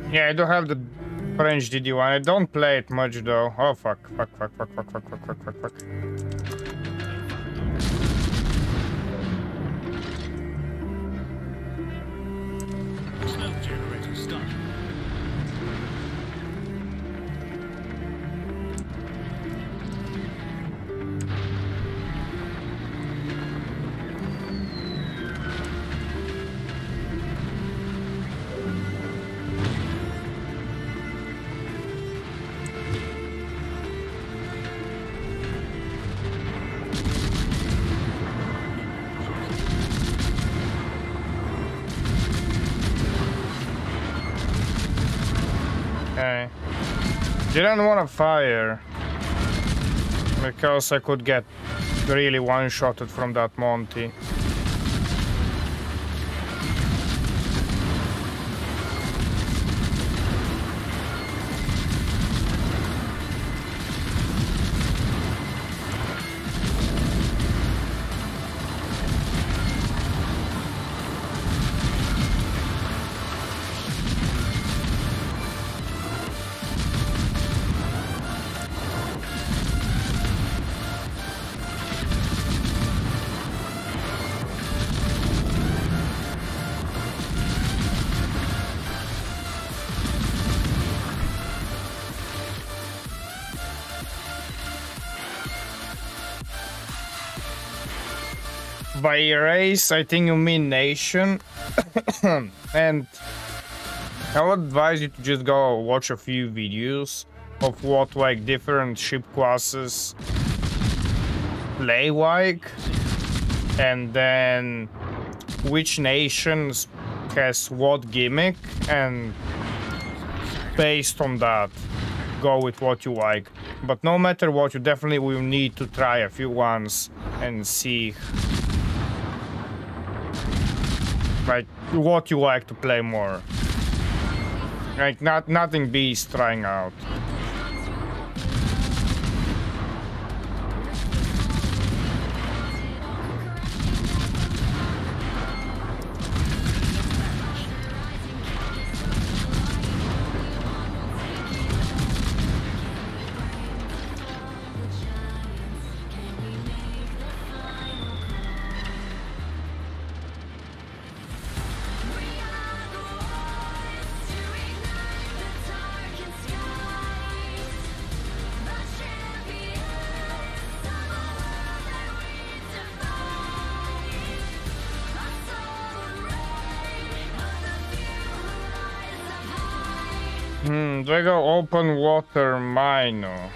Yeah, I do have the French DD1. I don't play it much though. Oh fuck. Fuck. Smoke generator start. Okay. Didn't want to fire because I could get really one-shotted from that Monty. By race, I think you mean nation. And I would advise you to just go watch a few videos of what like different ship classes play like, and then which nations has what gimmick, and based on that go with what you like. But no matter what, you definitely will need to try a few ones and see like what you like to play more. Like nothing beats trying out. They go open water Mino.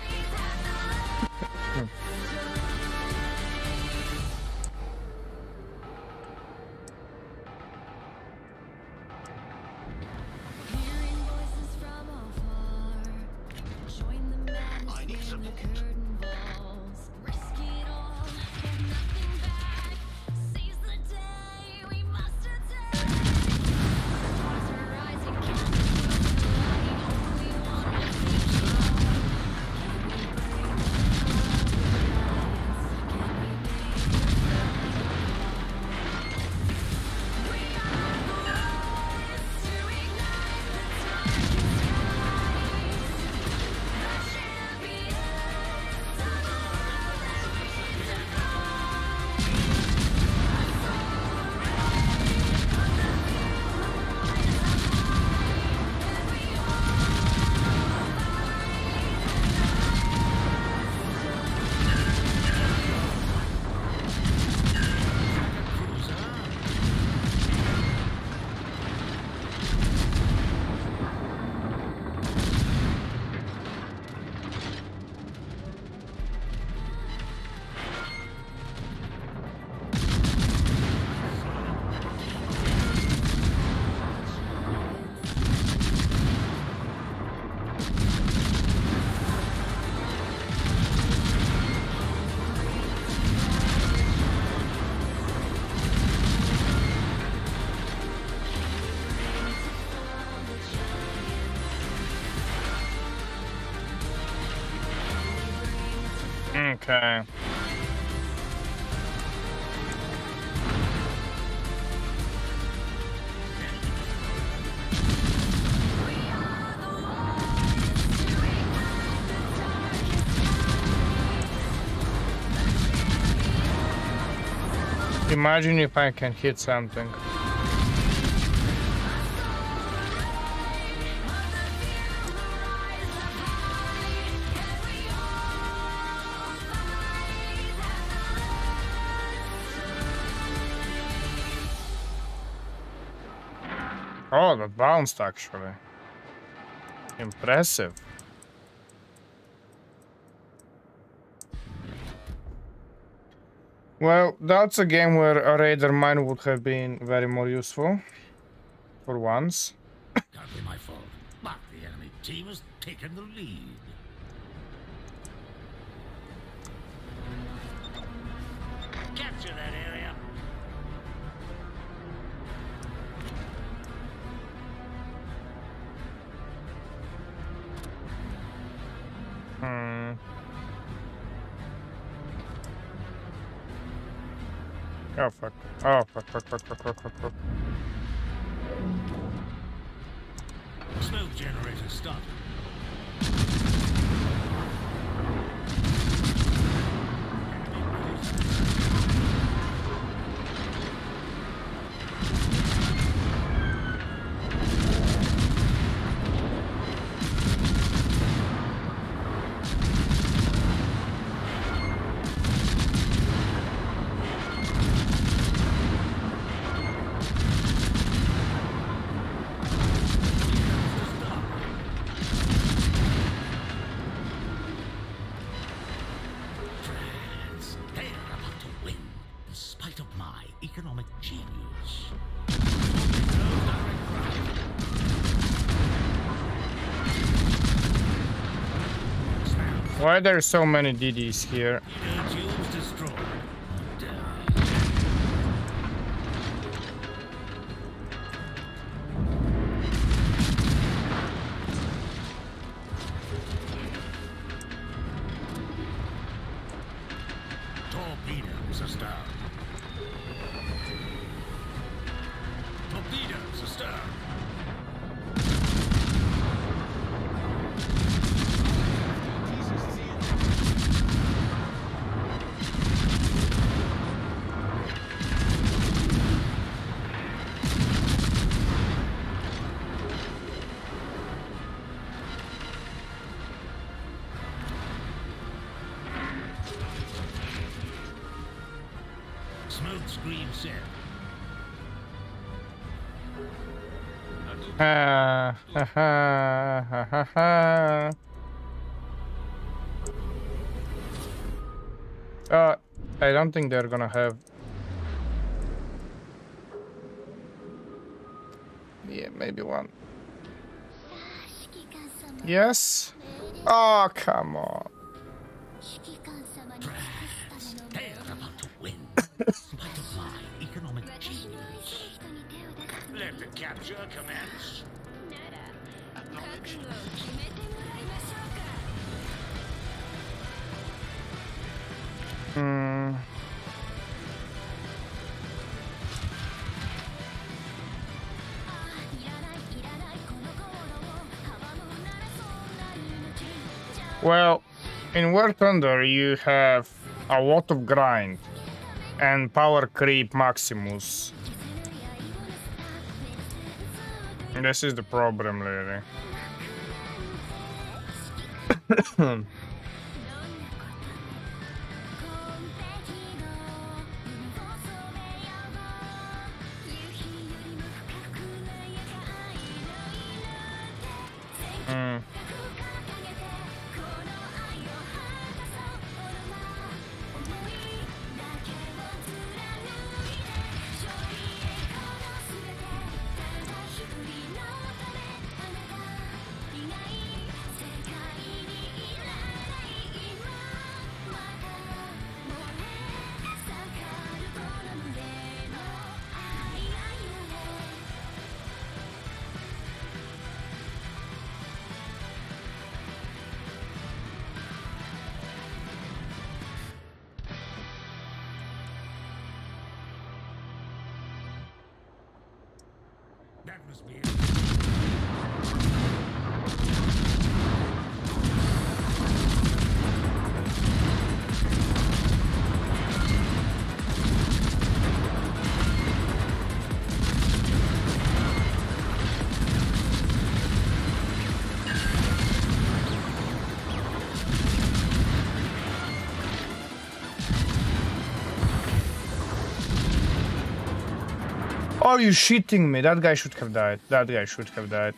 Okay. Imagine if I can hit something. Oh, that bounced actually. Impressive. Well, that's a game where a raider mine would have been very more useful. For once. Can't be my fault, but the enemy team has taken the lead. Capture that area. Oh fuck. Oh fuck. Smoke generator started. Economic genius. Why are there so many DDs here? Torpedoes astern. Torpedoes astern. Smoke screen set. I don't think they're gonna have. Yeah, maybe one. Yes. Oh, come on. They're about to win. Spite of my economic genius. Let the capture commence. Well, in War Thunder you have a lot of grind and power creep Maximus. This is the problem, really. That must be it. Are you shitting me? That guy should have died. That guy should have died.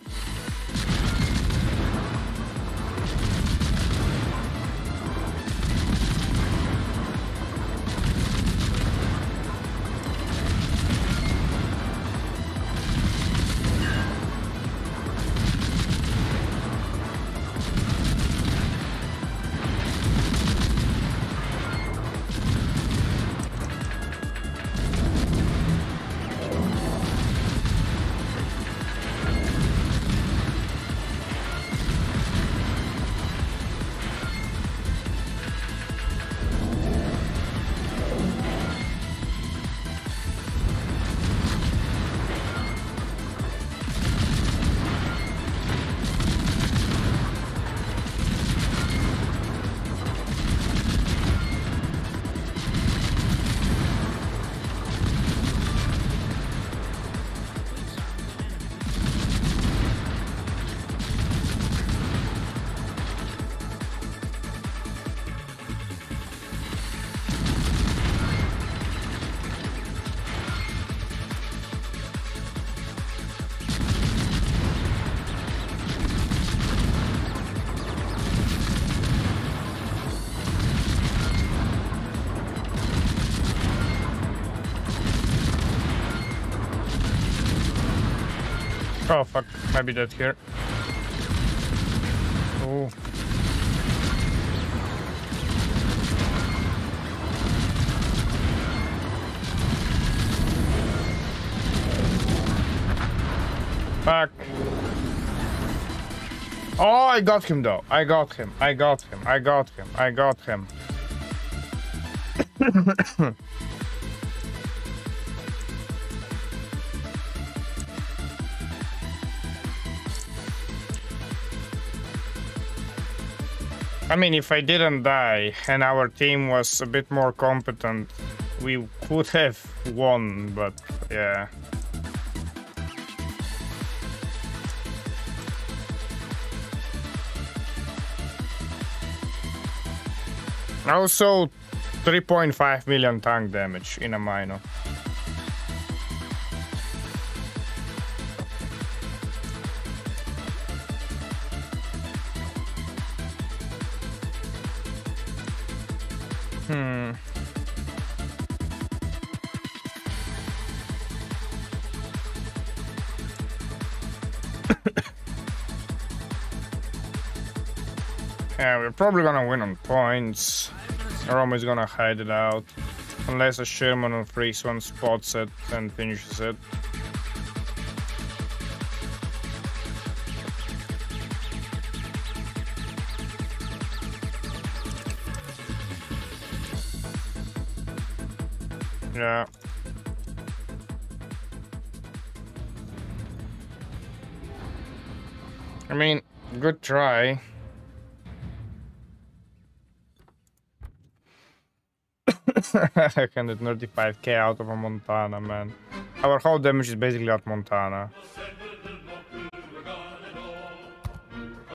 Oh fuck, maybe that here. Oh. Fuck. Oh, I got him though. I got him. I got him. I got him. I got him. I mean, if I didn't die and our team was a bit more competent, we could have won, but yeah. Also, 3.5 million tank damage in a Mino. Yeah, we're probably gonna win on points. Rome is gonna hide it out. Unless a Sherman or Freaks one spots it and finishes it. Yeah. I mean, good try. I can do 35k out of a Montana, man. Our whole damage is basically at Montana.